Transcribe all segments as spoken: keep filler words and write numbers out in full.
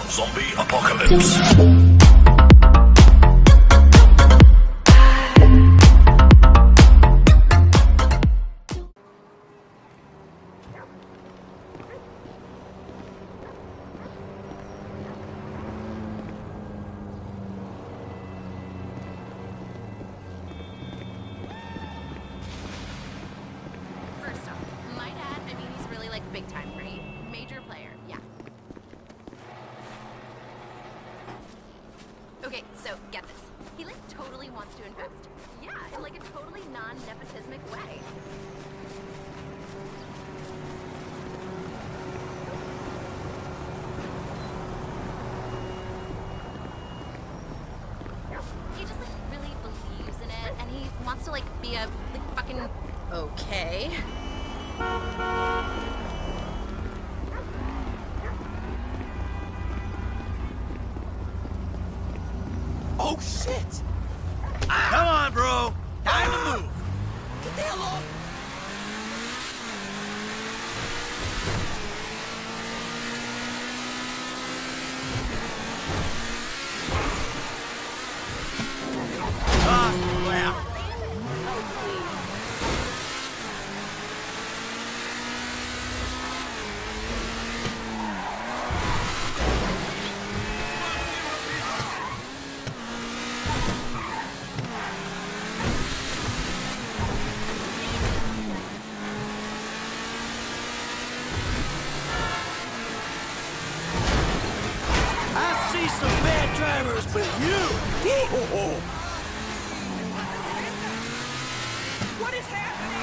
Zombie apocalypse. Big time, right? Major player, yeah. Okay, so get this. He like totally wants to invest. Yeah, in like a totally non-nepotismic way. He just like really believes in it, and he wants to like be a like fucking okay. Oh shit! Come on, bro! Time to move! Get the hell off! Ah, well. Some bad drivers, but you! Hee-ho-ho! What is happening?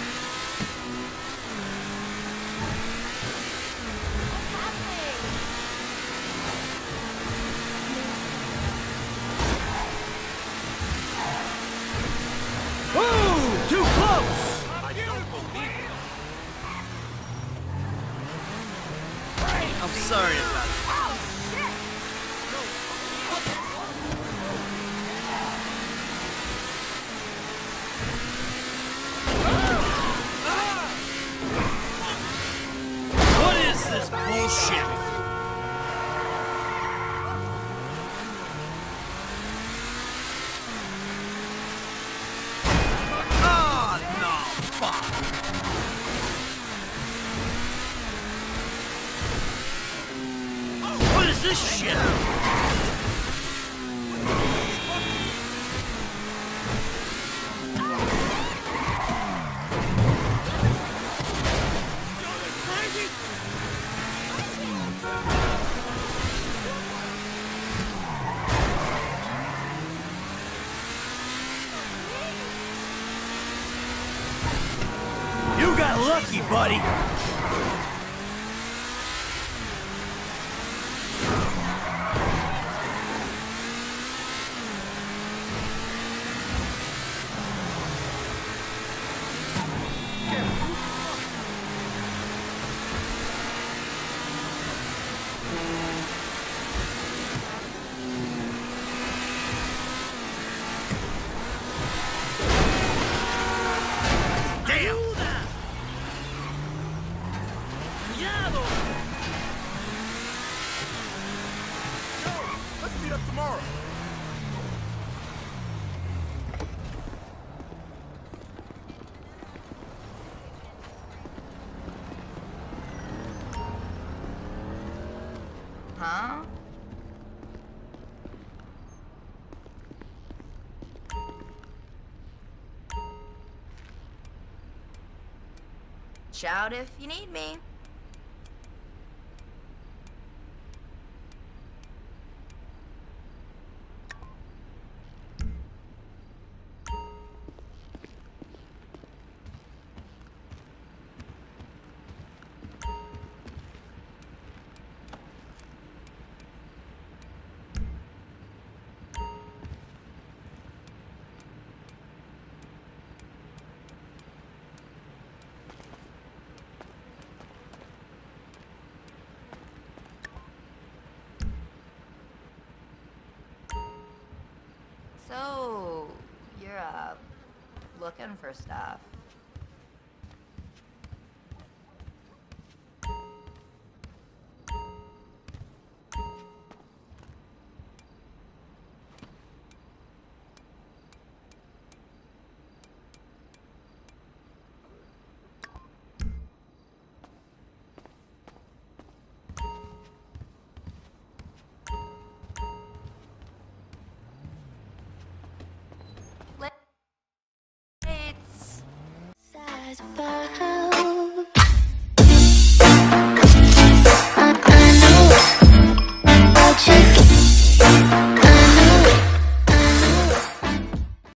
Whoa! Too close! I don't believe it. I'm sorry about that. This bullshit. Oh, no, fuck. What is this shit? You got lucky, buddy. Let's meet up tomorrow. Huh? Shout if you need me. So, you're, uh, looking for stuff.